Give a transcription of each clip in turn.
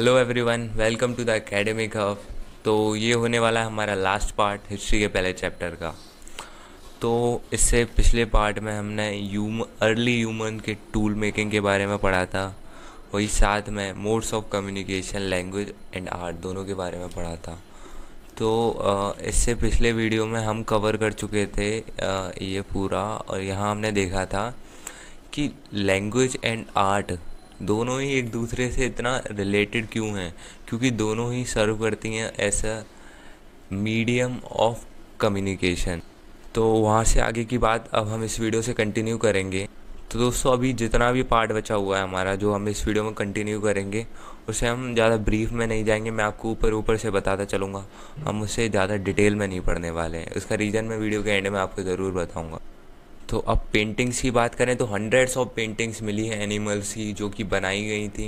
Hello everyone, welcome to the academic hub. तो ये होने वाला है हमारा लास्ट पार्ट हिस्ट्री के पहले चैप्टर का। तो इससे पिछले पार्ट में हमने अर्ली ह्यूमन के टूल मेकिंग के बारे में पढ़ा था। वही साथ में modes of communication, language and art दोनों के बारे में पढ़ा था। तो इससे पिछले वीडियो में हम कवर कर चुके थे ये पूरा, और यहाँ हमने देखा था कि लैंग्वेज एंड आर्ट दोनों ही एक दूसरे से इतना रिलेटेड क्यों हैं, क्योंकि दोनों ही सर्व करती हैं as a medium of communication. तो वहाँ से आगे की बात अब हम इस वीडियो से कंटिन्यू करेंगे। तो दोस्तों, अभी जितना भी पार्ट बचा हुआ है हमारा, जो हम इस वीडियो में कंटिन्यू करेंगे, उसे हम ज़्यादा ब्रीफ में नहीं जाएंगे। मैं आपको ऊपर ऊपर से बताता चलूँगा, हम उससे ज़्यादा डिटेल में नहीं पढ़ने वाले हैं। उसका रीज़न मैं वीडियो के एंड में आपको ज़रूर बताऊँगा। तो अब पेंटिंग्स की बात करें तो हंड्रेड्स ऑफ पेंटिंग्स मिली हैं एनिमल्स की, जो कि बनाई गई थी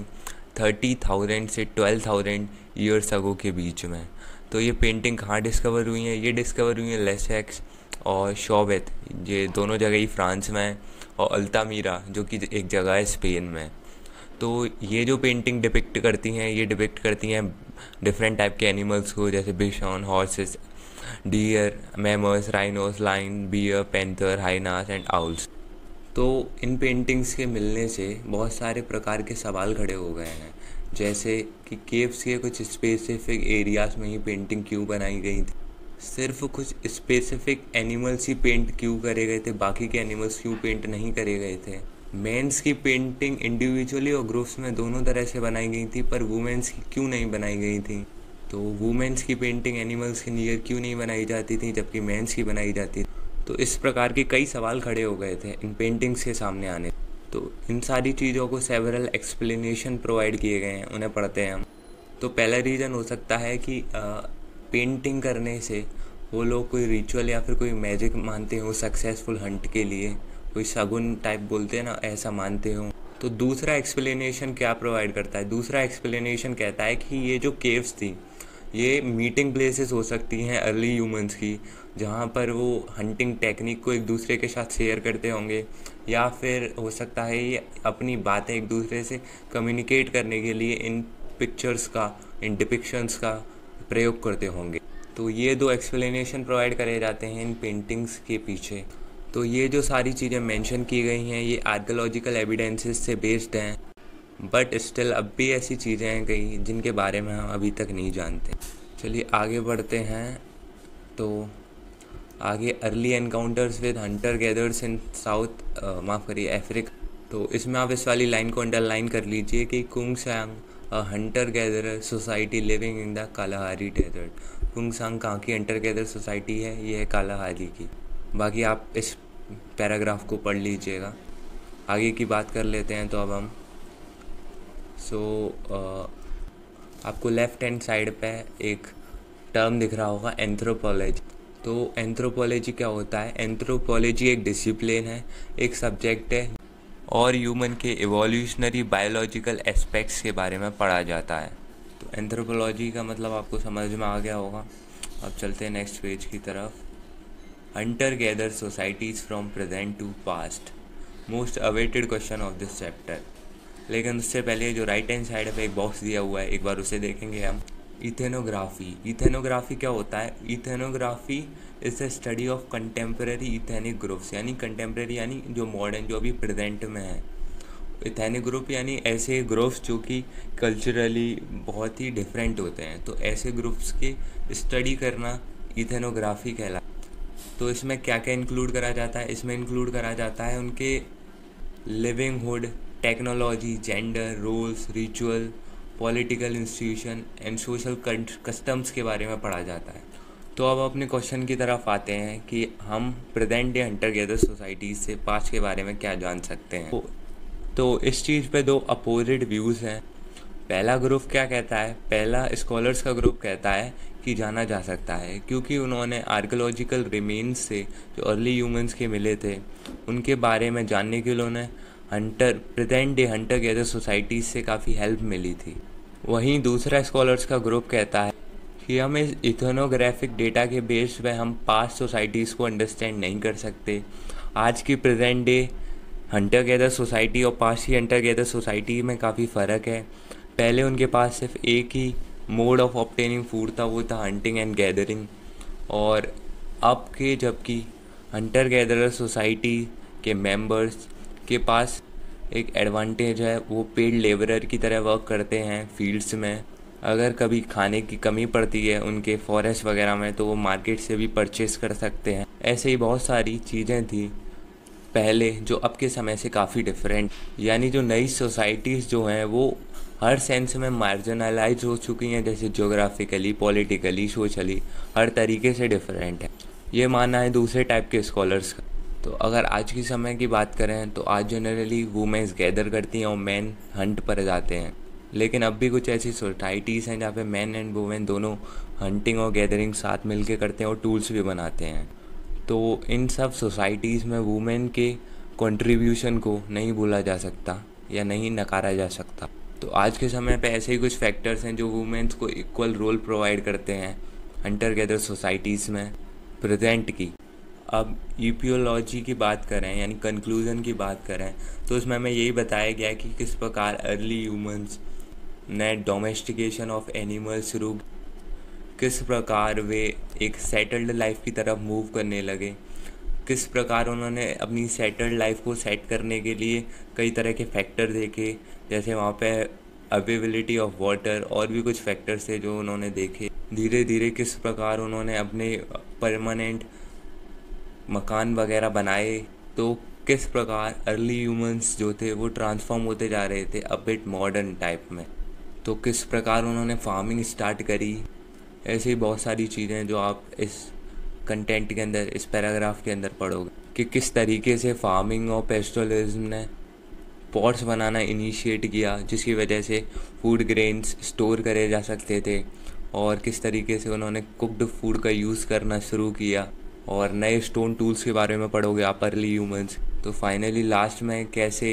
30,000 से 12,000 ईयर्स अगो के बीच में। तो ये पेंटिंग कहाँ डिस्कवर हुई हैं? ये डिस्कवर हुई हैं लेसेक्स और शॉवेत, ये दोनों जगह ही फ्रांस में है, और अल्तामीरा जो कि एक जगह है स्पेन में। तो ये जो पेंटिंग डिपिक्ट करती हैं, ये डिपिक्ट करती हैं डिफरेंट टाइप के एनिमल्स को, जैसे bison, horses, deer, mammoths, rhinos, lion, bear, panther, hyenas and owls. तो इन पेंटिंग्स के मिलने से बहुत सारे प्रकार के सवाल खड़े हो गए हैं, जैसे कि केव्स के कुछ स्पेसिफिक एरियाज़ में ही पेंटिंग क्यों बनाई गई थी, सिर्फ कुछ स्पेसिफिक एनिमल्स ही पेंट क्यों करे गए थे, बाकी के एनिमल्स क्यों पेंट नहीं करे गए थे, मेंस की पेंटिंग इंडिविजुअली और ग्रुप्स में दोनों तरह से बनाई गई थी, पर वुमेन्स की क्यों नहीं बनाई गई थी, तो वुमेन्स की पेंटिंग एनिमल्स के नियर क्यों नहीं बनाई जाती थी जबकि मेंस की बनाई जाती थी। तो इस प्रकार के कई सवाल खड़े हो गए थे इन पेंटिंग्स के सामने आने। तो इन सारी चीज़ों को सेवरल एक्सप्लेनेशन प्रोवाइड किए गए हैं, उन्हें पढ़ते हैं हम। तो पहला रीज़न हो सकता है कि पेंटिंग करने से वो लोग कोई रिचुअल या फिर कोई मैजिक मानते हो सक्सेसफुल हंट के लिए, कोई शगुन टाइप बोलते हैं ना, ऐसा मानते हो। तो दूसरा एक्सप्लेनेशन क्या प्रोवाइड करता है? दूसरा एक्सप्लेनेशन कहता है कि ये जो केव्स थी, ये मीटिंग प्लेसेस हो सकती हैं अर्ली ह्यूमंस की, जहाँ पर वो हंटिंग टेक्निक को एक दूसरे के साथ शेयर करते होंगे, या फिर हो सकता है ये अपनी बातें एक दूसरे से कम्युनिकेट करने के लिए इन पिक्चर्स का, इन डिपिक्शंस का प्रयोग करते होंगे। तो ये दो एक्सप्लेनेशन प्रोवाइड करे जाते हैं इन पेंटिंग्स के पीछे। तो ये जो सारी चीज़ें मेंशन की गई हैं, ये आर्कियोलॉजिकल एविडेंसेस से बेस्ड हैं, बट स्टिल अब भी ऐसी चीज़ें हैं कई जिनके बारे में हम अभी तक नहीं जानते। चलिए आगे बढ़ते हैं। तो आगे early encounters with hunter gatherers in south माफ़ करिए अफ्रीका। तो इसमें आप इस वाली लाइन को अंडरलाइन कर लीजिए कि Kung San a hunter gatherer society living in the Kalahari desert. Kung San कहाँ की हंटर गैदर सोसाइटी है? ये है कालाहारी की। बाकी आप इस पैराग्राफ को पढ़ लीजिएगा। आगे की बात कर लेते हैं। तो अब हम आपको लेफ़्ट हैंड साइड पे एक टर्म दिख रहा होगा, एंथ्रोपोलॉजी। तो एंथ्रोपोलॉजी क्या होता है? एंथ्रोपोलॉजी एक डिसिप्लिन है, एक सब्जेक्ट है, और ह्यूमन के इवोल्यूशनरी बायोलॉजिकल एस्पेक्ट्स के बारे में पढ़ा जाता है। तो एंथ्रोपोलॉजी का मतलब आपको समझ में आ गया होगा। अब चलते हैं नेक्स्ट पेज की तरफ। Hunter gatherer societies from present to past, most awaited question of this chapter. लेकिन उससे पहले जो राइट हैंड साइड पे एक बॉक्स दिया हुआ है, एक बार उसे देखेंगे हम। इथेनोग्राफी। इथेनोग्राफी क्या होता है? Ethnography is the study of contemporary ethnic groups, यानी कंटेम्प्रेरी यानी जो मॉडर्न, जो अभी प्रेजेंट में है। इथेनिक ग्रुप यानी ऐसे ग्रुप्स जो कि कल्चरली बहुत ही डिफरेंट होते हैं। तो ऐसे ग्रुप्स के स्टडी करना इथेनोग्राफी कहलाता है। तो इसमें क्या क्या इंक्लूड करा जाता है? इसमें इंक्लूड करा जाता है उनके livelihood, technology, gender, roles, ritual, political institution and social customs के बारे में पढ़ा जाता है। तो अब अपने क्वेश्चन की तरफ आते हैं कि हम present day hunter gatherer societies से पास्ट के बारे में क्या जान सकते हैं। तो इस चीज़ पे दो अपोजिट व्यूज़ हैं। पहला ग्रुप क्या कहता है? पहला स्कॉलर्स का ग्रुप कहता है कि जाना जा सकता है, क्योंकि उन्होंने आर्कियोलॉजिकल रिमेन्स से जो अर्ली ह्यूमंस के मिले थे उनके बारे में जानने के लिए उन्हें present day hunter gatherer societies से काफ़ी हेल्प मिली थी। वहीं दूसरा स्कॉलर्स का ग्रुप कहता है कि हम इस इथेनोग्राफिक डेटा के बेस पे हम पास्ट सोसाइटीज़ को अंडरस्टैंड नहीं कर सकते। आज की present day hunter gatherer society और पास्ट की हंटर गैदर सोसाइटी में काफ़ी फ़र्क है। पहले उनके पास सिर्फ एक ही मोड ऑफ ऑब्टेनिंग फूड था, वो था हंटिंग एंड गैदरिंग। और अब के जबकि हंटर गैदरर सोसाइटी के मेंबर्स के पास एक एडवांटेज है, वो पेड लेबरर की तरह वर्क करते हैं फील्ड्स में। अगर कभी खाने की कमी पड़ती है उनके फॉरेस्ट वगैरह में तो वो मार्केट से भी परचेस कर सकते हैं। ऐसे ही बहुत सारी चीज़ें थी पहले जो अब के समय से काफ़ी डिफरेंट, यानी जो नई सोसाइटीज़ जो हैं वो हर सेंस में मार्जिनलाइज हो चुकी हैं, जैसे ज्योग्राफिकली, पॉलिटिकली, सोशली, हर तरीके से डिफरेंट है। ये मानना है दूसरे टाइप के स्कॉलर्स का। तो अगर आज के समय की बात करें तो आज जनरली वुमेन्स गैदर करती हैं और मैन हंट पर जाते हैं। लेकिन अब भी कुछ ऐसी सोसाइटीज़ हैं जहाँ पे मैन एंड वुमेन दोनों हंटिंग और गैदरिंग साथ मिलके करते हैं और टूल्स भी बनाते हैं। तो इन सब सोसाइटीज़ में वुमेन के कंट्रीब्यूशन को नहीं भूला जा सकता या नहीं नकारा जा सकता। तो आज के समय पे ऐसे ही कुछ फैक्टर्स हैं जो वुमेन्स को इक्वल रोल प्रोवाइड करते हैं हंटर गैदर सोसाइटीज़ में प्रेजेंट की। अब ईपियोलॉजी की बात करें यानी कंक्लूजन की बात करें तो उसमें हमें यही बताया गया कि किस प्रकार अर्ली ह्यूमंस ने डोमेस्टिकेशन ऑफ एनिमल्स शुरू, किस प्रकार वे एक सेटल्ड लाइफ की तरफ मूव करने लगे, किस प्रकार उन्होंने अपनी सेटल्ड लाइफ को सेट करने के लिए कई तरह के फैक्टर देखे, जैसे वहाँ पे अवेलेबिलिटी ऑफ वाटर और भी कुछ फैक्टर्स थे जो उन्होंने देखे। धीरे धीरे किस प्रकार उन्होंने अपने परमानेंट मकान वगैरह बनाए। तो किस प्रकार अर्ली ह्यूमंस जो थे वो ट्रांसफॉर्म होते जा रहे थे अ बिट मॉडर्न टाइप में। तो किस प्रकार उन्होंने फार्मिंग स्टार्ट करी। ऐसी ही बहुत सारी चीज़ें जो आप इस कंटेंट के अंदर, इस पैराग्राफ के अंदर पढ़ोगे कि किस तरीके से फार्मिंग और पेस्टोरलिज्म ने पॉट्स बनाना इनिशिएट किया जिसकी वजह से फूड ग्रेन्स स्टोर करे जा सकते थे, और किस तरीके से उन्होंने कुक्ड फूड का यूज़ करना शुरू किया। और नए स्टोन टूल्स के बारे में पढ़ोगे आप अर्ली ह्यूमंस। तो फाइनली लास्ट में कैसे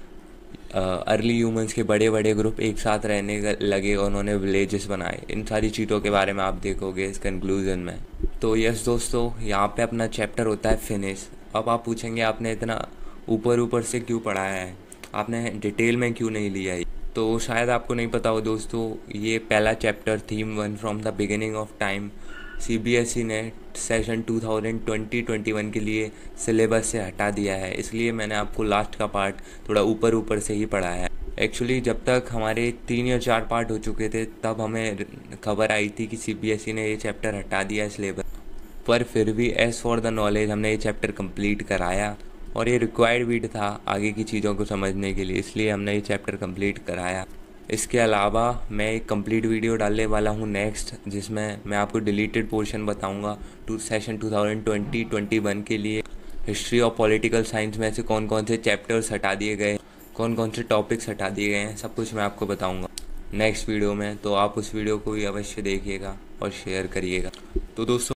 अर्ली ह्यूमंस के बड़े बड़े ग्रुप एक साथ रहने लगे और उन्होंने विलेजेस बनाए। इन सारी चीज़ों के बारे में आप देखोगे इस कंक्लूजन में। तो यस दोस्तों, यहाँ पे अपना चैप्टर होता है फिनिश। अब आप पूछेंगे आपने इतना ऊपर ऊपर से क्यों पढ़ाया है, आपने डिटेल में क्यों नहीं लिया है। तो शायद आपको नहीं पता हो दोस्तों, ये पहला chapter theme 1 from the beginning of time CBSE ने सेशन 2020-21 के लिए सिलेबस से हटा दिया है, इसलिए मैंने आपको लास्ट का पार्ट थोड़ा ऊपर ऊपर से ही पढ़ाया है। एक्चुअली जब तक हमारे 3 या 4 पार्ट हो चुके थे तब हमें खबर आई थी कि सीबीएसई ने ये चैप्टर हटा दिया है सिलेबस, पर फिर भी एज फॉर द नॉलेज हमने ये चैप्टर कंप्लीट कराया और ये रिक्वायर्ड भी था आगे की चीज़ों को समझने के लिए, इसलिए हमने ये चैप्टर कंप्लीट कराया। इसके अलावा मैं एक कंप्लीट वीडियो डालने वाला हूँ नेक्स्ट, जिसमें मैं आपको डिलीटेड पोर्शन बताऊँगा सेशन 2020-21 के लिए हिस्ट्री और पॉलिटिकल साइंस में से कौन कौन से चैप्टर्स हटा दिए गए, कौन कौन से टॉपिक्स हटा दिए गए हैं, सब कुछ मैं आपको बताऊँगा नेक्स्ट वीडियो में। तो आप उस वीडियो को भी अवश्य देखिएगा और शेयर करिएगा। तो दोस्तों